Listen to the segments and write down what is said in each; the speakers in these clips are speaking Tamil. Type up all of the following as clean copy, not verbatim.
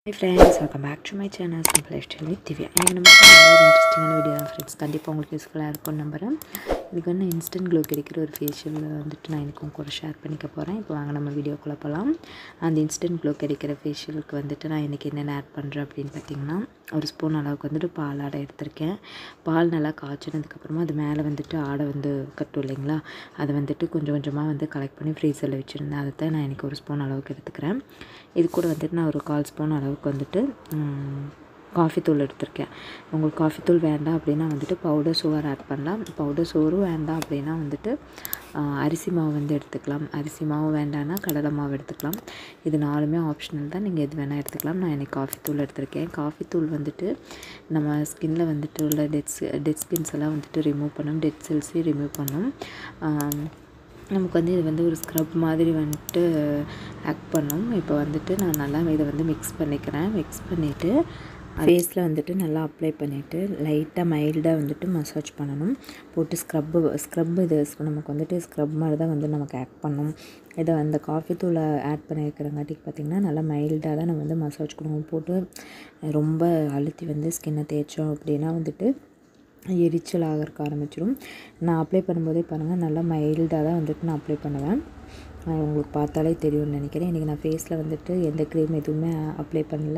Hi friends, welcome back to my channel Simple Lifestyle with Divya. I am interesting video friends. கண்டிப்பா உங்களுக்கு யூஸ்ஃபுல்லா இருக்கும் நம்புறேன். இதுக்கு வந்து இன்ஸ்டன்ட் க்ளோ கிடைக்கிற ஒரு ஃபேஷியல் வந்துட்டு நான் இன்னைக்கு உங்க கூட ஷேர் பண்ணிக்க போறேன். இப்போ வாங்க நம்ம வீடியோக்குள்ள போலாம். அந்த இன்ஸ்டன்ட் க்ளோ கிடைக்கிற ஃபேஷியலுக்கு வந்துட்டு நான் இன்னைக்கு என்னென்ன ஆட் பண்றேன் அப்படினு பாத்தீங்கன்னா, ஒரு ஸ்பூன் அளவுக்கு வந்துட்டு பால் ஆடை எடுத்துர்க்கேன். பால் நல்லா காய்ச்சினதுக்கு அப்புறமா அது மேலே வந்துட்டு ஆடை வந்து கட்டும் இல்லைங்களா, அதை வந்துட்டு கொஞ்சம் கொஞ்சமாக வந்து கலெக்ட் பண்ணி ஃப்ரீசரில் வச்சுருந்தேன். அதை தான் நான் இன்னைக்கு ஒரு ஸ்பூன் அளவுக்கு எடுத்துக்கிறேன். இது கூட வந்துட்டு நான் ஒரு 1/4 ஸ்பூன் அளவுக்கு வந்துட்டு காஃபி தூள் எடுத்திருக்கேன். உங்களுக்கு காஃபி தூள் வேண்டாம் அப்படின்னா வந்துட்டு பவுடர் சுகர் ஆட் பண்ணலாம். பவுடர் சுகரும் வேண்டாம் அப்படின்னா வந்துட்டு அரிசி மாவு வந்து எடுத்துக்கலாம். அரிசி மாவு வேண்டாம்னா கடலை மாவு எடுத்துக்கலாம். இது நாலுமே ஆப்ஷனல் தான், நீங்கள் எது வேணால் எடுத்துக்கலாம். நான் இன்றைக்கி காஃபி தூள் எடுத்திருக்கேன். காஃபி தூள் வந்துட்டு நம்ம ஸ்கின்னில் வந்துட்டு உள்ள டெட் ஸ்கின்ஸ் எல்லாம் வந்துட்டு ரிமூவ் பண்ணும், டெட் செல்ஸையும் ரிமூவ் பண்ணும். நமக்கு வந்து இது வந்து ஒரு ஸ்க்ரப் மாதிரி வந்துட்டு ஆக்ட் பண்ணும். இப்போ வந்துட்டு நான் நல்லா இதை வந்து மிக்ஸ் பண்ணிக்கிறேன். மிக்ஸ் பண்ணிவிட்டு ஃபேஸில் வந்துட்டு நல்லா அப்ளை பண்ணிவிட்டு லைட்டாக மைல்டாக வந்துட்டு மசாஜ் பண்ணணும். போட்டு ஸ்க்ரப்பு இது நமக்கு வந்துட்டு ஸ்க்ரப் மாதிரி தான் வந்து நமக்கு ஆக்ட் பண்ணும். இதை அந்த காஃபி தூளை ஆட் பண்ணியிருக்கிறங்காட்டிக்கு பார்த்திங்கன்னா நல்லா மைல்டாக தான் நம்ம வந்து மசாஜ் கொடுக்கணும். போட்டு ரொம்ப அழுத்தி வந்து ஸ்கின்னை தேய்ச்சோம் அப்படின்னா வந்துட்டு எரிச்சல் ஆகிறதுக்கு ஆரம்பிச்சிடும். நான் அப்ளை பண்ணும்போதே பாருங்கள், நல்லா மைல்டாக தான் வந்துட்டு நான் அப்ளை பண்ணுவேன். உங்களுக்கு பார்த்தாலே தெரியும்னு நினைக்கிறேன். இன்றைக்கி நான் ஃபேஸில் வந்துட்டு எந்த க்ரீம் எதுவுமே அப்ளை பண்ணல.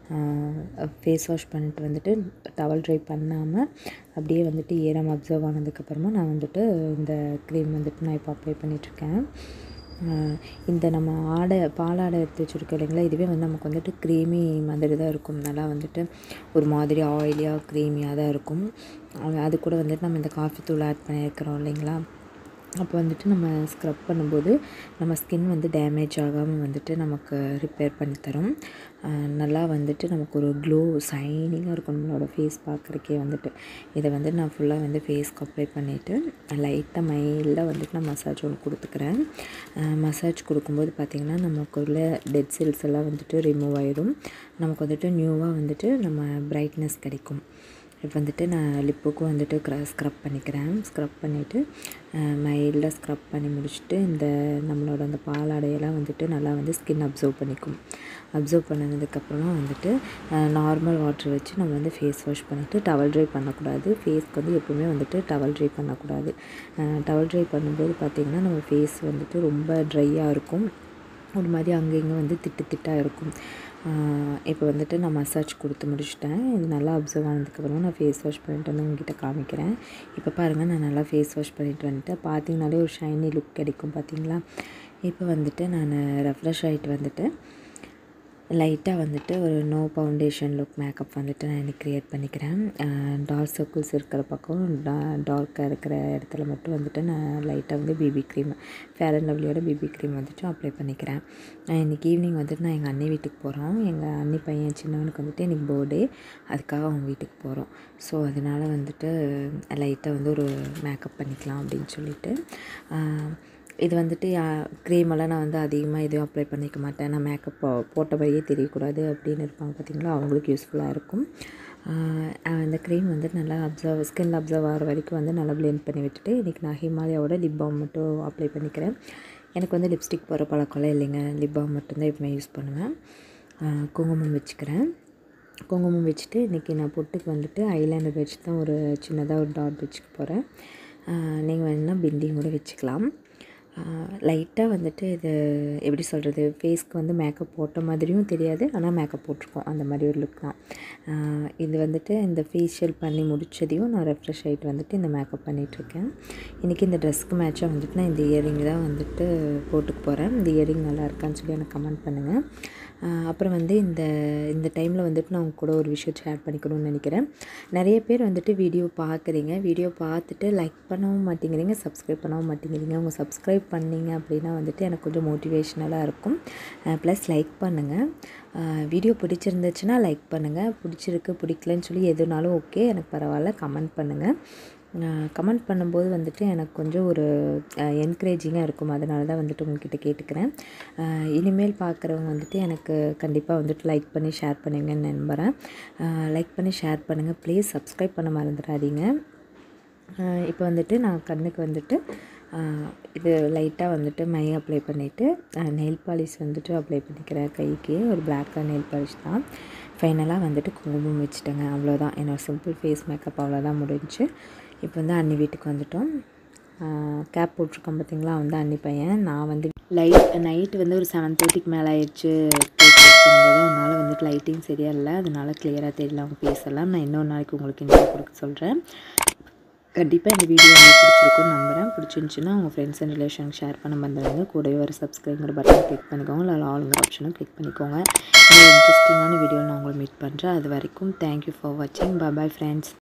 ஃபேஸ் வாஷ் பண்ணிட்டு வந்துட்டு டவல் ட்ரை பண்ணாமல் அப்படியே வந்துட்டு ஈரம் அப்சர்வ் ஆனதுக்கப்புறமா நான் வந்துட்டு இந்த க்ரீம் வந்துட்டு நான் இப்போ அப்ளை பண்ணிகிட்ருக்கேன். இந்த நம்ம பாலாடை எடுத்து வச்சுருக்கோம் இல்லைங்களா, இதுவே வந்து நமக்கு வந்துட்டு க்ரீமி மாதிரி தான் இருக்கும். நல்லா வந்துட்டு ஒரு மாதிரி ஆயிலியாக க்ரீமியாக தான் இருக்கும். அது கூட வந்துட்டு நம்ம இந்த காஃபி தூள் ஆட் பண்ணியிருக்கிறோம் இல்லைங்களா, அப்போ வந்துட்டு நம்ம ஸ்க்ரப் பண்ணும்போது நம்ம ஸ்கின் வந்து டேமேஜ் ஆகாமல் வந்துட்டு நமக்கு ரிப்பேர் பண்ணித்தரும். நல்லா வந்துட்டு நமக்கு ஒரு க்ளோ ஷைனிங்காக இருக்கும் நம்மளோட ஃபேஸ் பார்க்குறக்கே வந்துட்டு. இதை வந்து நான் ஃபுல்லாக வந்து ஃபேஸ்க்கு அப்ளை பண்ணிவிட்டு லைட்டாக மைல்டாக வந்துட்டு நான் மசாஜ் ஒன்று கொடுத்துக்கிறேன். மசாஜ் கொடுக்கும்போது பார்த்திங்கன்னா நமக்குள்ள டெட் செல்ஸ் எல்லாம் வந்துட்டு ரிமூவ் ஆகிடும். நமக்கு வந்துட்டு நியூவாக வந்துட்டு நம்ம பிரைட்னஸ் கிடைக்கும். இப்போ வந்துட்டு நான் லிப்புக்கும் வந்துட்டு ஸ்க்ரப் பண்ணிக்கிறேன். ஸ்க்ரப் பண்ணிவிட்டு மைல்டாக ஸ்க்ரப் பண்ணி முடிச்சுட்டு இந்த நம்மளோட அந்த பாலாடையெல்லாம் வந்துட்டு நல்லா வந்து ஸ்கின் அப்சர்வ் பண்ணிக்கும். அப்சர்வ் பண்ணதுக்கப்புறமா வந்துட்டு நார்மல் வாட்டர் வச்சு நம்ம வந்து ஃபேஸ் வாஷ் பண்ணிவிட்டு டவல் ட்ரை பண்ணக்கூடாது. ஃபேஸ்க்கு வந்து எப்போவுமே வந்துட்டு டவல் ட்ரை பண்ணக்கூடாது. டவல் ட்ரை பண்ணும்போது பார்த்திங்கன்னா நம்ம ஃபேஸ் வந்துட்டு ரொம்ப ட்ரையாக இருக்கும். ஒரு மாதிரி அங்கே இங்கே வந்து திட்டாக இருக்கும். இப்போ வந்துட்டு நான் மசாஜ் கொடுத்து முடிச்சிட்டேன். இது நல்லா அப்சர்வ் ஆனதுக்கப்புறமா நான் ஃபேஸ் வாஷ் பண்ணிட்டு வந்து உங்ககிட்ட காமிக்கிறேன். இப்போ பாருங்கள், நான் நல்லா ஃபேஸ் வாஷ் பண்ணிட்டு வந்துட்டேன். பார்த்திங்கனாலே ஒரு ஷைனி லுக் கிடைக்கும் பார்த்திங்களா. இப்போ வந்துட்டு நான் ரெஃப்ரெஷ் ஆகிட்டு வந்துட்டு லைட்டாக வந்துட்டு ஒரு நோ ஃபவுண்டேஷன் லுக் மேக்கப் வந்துட்டு நான் இன்றைக்கி க்ரியேட் பண்ணிக்கிறேன். டார்க் சர்க்கிள்ஸ் இருக்கிற பக்கம் டார்க்காக இருக்கிற இடத்துல மட்டும் வந்துட்டு நான் லைட்டாக வந்து பிபி க்ரீம், ஃபேர் அண்ட் லவ்லியோட பிபி க்ரீம் வந்துட்டு அப்ளை பண்ணிக்கிறேன். இன்றைக்கி ஈவினிங் வந்துட்டு நான் எங்கள் அண்ணி வீட்டுக்கு போகிறோம். எங்கள் அண்ணி பையன் சின்னவனுக்கு வந்துட்டு இன்றைக்கி பர்த்டே, அதுக்காக அவங்க வீட்டுக்கு போகிறோம். ஸோ அதனால் வந்துட்டு லைட்டாக வந்து ஒரு மேக்கப் பண்ணிக்கலாம் அப்படின்னு சொல்லிட்டு இது வந்துட்டு க்ரீமெல்லாம் நான் வந்து அதிகமாக எதுவும் அப்ளை பண்ணிக்க மாட்டேன். நான் மேக்கப் போட்டபடியே தெரியக்கூடாது அப்படின்னு இருப்பாங்க பார்த்திங்களா, அவங்களுக்கு யூஸ்ஃபுல்லாக இருக்கும். அந்த க்ரீம் வந்துட்டு நல்லா ஸ்கின் அப்சர்வ் ஆகிற வரைக்கும் வந்து நல்லா ப்ளெண்ட் பண்ணி விட்டுட்டு இன்றைக்கி நான் ஹிமாலயாவோட லிப் பாம் மட்டும் அப்ளை பண்ணிக்கிறேன். எனக்கு வந்து லிப்ஸ்டிக் போடுற பழக்கம்லாம் இல்லைங்க. லிப் பாம் மட்டும்தான் எப்பவுமே யூஸ் பண்ணுவேன். குங்குமம் வச்சுக்கிறேன். குங்குமம் வச்சுட்டு இன்றைக்கி நான் பொட்டுக்கு வந்துட்டு ஐலைனர் வச்சு தான் ஒரு சின்னதாக ஒரு டாட் வச்சுக்க போகிறேன். நீங்கள் வேணுன்னா பிண்டிங் கூட வச்சுக்கலாம். லைட்டாக வந்துட்டு இது எப்படி சொல்கிறது, ஃபேஸ்க்கு வந்து மேக்கப் போட்ட மாதிரியும் தெரியாது, ஆனால் மேக்கப் போட்டிருக்கோம் அந்த மாதிரி ஒரு லுக் தான். இது வந்துட்டு இந்த ஃபேஷியல் பண்ணி முடித்ததையும் நான் ரெஃப்ரெஷ் ஆகிட்டு வந்துட்டு இந்த மேக்கப் பண்ணிகிட்ருக்கேன். இன்றைக்கி இந்த ட்ரெஸ்க்கு மேட்சாக வந்துட்டு நான் இந்த இயரிங் தான் வந்துட்டு போட்டுக்க போகிறேன். இந்த இயரிங் நல்லா இருக்கான்னு சொல்லி எனக்கு கமெண்ட் பண்ணுங்கள். அப்புறம் வந்து இந்த டைமில் வந்துட்டு நான் உங்க கூட ஒரு விஷயம் ஷேர் பண்ணிக்கணும்னு நினைக்கிறேன். நிறைய பேர் வந்துட்டு வீடியோ பார்க்குறீங்க, வீடியோ பார்த்துட்டு லைக் பண்ணவும் மாட்டேங்கிறீங்க, சப்ஸ்கிரைப் பண்ணவும் மாட்டேங்கிறீங்க. உங்கள் சப்ஸ்கிரைப் பண்ணிங்க அப்படின்னா வந்துட்டு எனக்கு கொஞ்சம் மோட்டிவேஷ்னலாக இருக்கும். ப்ளஸ் லைக் பண்ணுங்கள். வீடியோ பிடிச்சிருந்துச்சுன்னா லைக் பண்ணுங்கள். பிடிச்சிருக்கு பிடிக்கலன்னு சொல்லி எதுனாலும் ஓகே, எனக்கு பரவாயில்ல, கமெண்ட் பண்ணுங்கள். கமெண்ட் பண்ணும்போது வந்துட்டு எனக்கு கொஞ்சம் ஒரு என்கரேஜிங்காக இருக்கும். அதனால தான் வந்துட்டு உங்கள்கிட்ட கேட்டுக்கிறேன். இனிமேல் பார்க்குறவங்க வந்துட்டு எனக்கு கண்டிப்பாக வந்துட்டு லைக் பண்ணி ஷேர் பண்ணுவீங்கன்னு நம்புகிறேன். லைக் பண்ணி ஷேர் பண்ணுங்கள். ப்ளீஸ் சப்ஸ்கிரைப் பண்ண மறந்துடாதீங்க. இப்போ வந்துட்டு நான் கண்ணுக்கு வந்துட்டு இது லைட்டாக வந்துட்டு மை அப்ளை பண்ணிவிட்டு நெயில் பாலிஷ் வந்துட்டு அப்ளை பண்ணிக்கிறேன் கைக்கு. ஒரு பிளாக் கலர் நெயில் பாலிஷ் தான். ஃபைனலாக வந்துட்டு குங்குமம் வச்சுட்டேங்க. அவ்வளோதான் என்னோடய சிம்பிள் ஃபேஸ் மேக்கப் அவ்வளோதான் முடிஞ்சுச்சு. இப்போ வந்து அண்ணி வீட்டுக்கு வந்துட்டோம். கேப் போட்டிருக்கோம் பார்த்திங்களா, வந்து அண்ணி பையன். நான் வந்து நைட்டு வந்து ஒரு 7:30க்கு மேலே ஆயிடுச்சு கேக் கட் பண்ணும்போது. அதனால் வந்துட்டு லைட்டிங் சரியாக இல்லை, அதனால கிளியராக தெரியல அவங்க பேசலாம். நான் இன்னொரு நாளைக்கு உங்களுக்கு இன்ட்ரோ கொடுக்க சொல்கிறேன். கண்டிப்பாக இந்த வீடியோ உங்களுக்கு பிடிச்சிருக்குன்னு நம்புகிறேன். பிடிச்சிருந்துச்சின்னா உங்கள் ஃப்ரெண்ட்ஸ் அண்ட் ரிலேஷனுக்கு ஷேர் பண்ண வந்துடுங்க. கூடவே ஒரு சப்ஸ்கிரைப்ங்கிற பட்டன் கிளிக் பண்ணிக்கோங்க, இல்லை ஆளுங்கிற ஆப்ஷனும் கிளிக் பண்ணிக்கோங்க. இன்னொரு இன்ட்ரெஸ்டிங்கான வீடியோவில் நான் உங்களை மீட் பண்ணுறேன். அது வரைக்கும் தேங்க்யூ ஃபார் வாட்சிங். Bye friends.